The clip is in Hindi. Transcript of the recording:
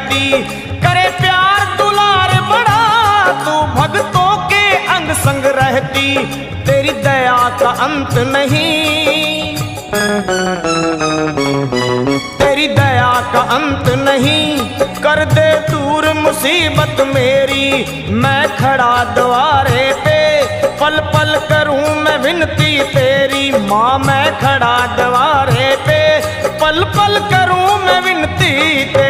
कहती, करे प्यार दुलार बड़ा, तू भक्तों के अंग संग रहती, तेरी दया का अंत नहीं, तेरी दया का अंत नहीं, कर दे दूर मुसीबत मेरी, मैं खड़ा द्वारे पे, पल पल करूं मैं विनती तेरी, माँ मैं खड़ा द्वारे पे, पल पल करूं मैं विनती तेरी।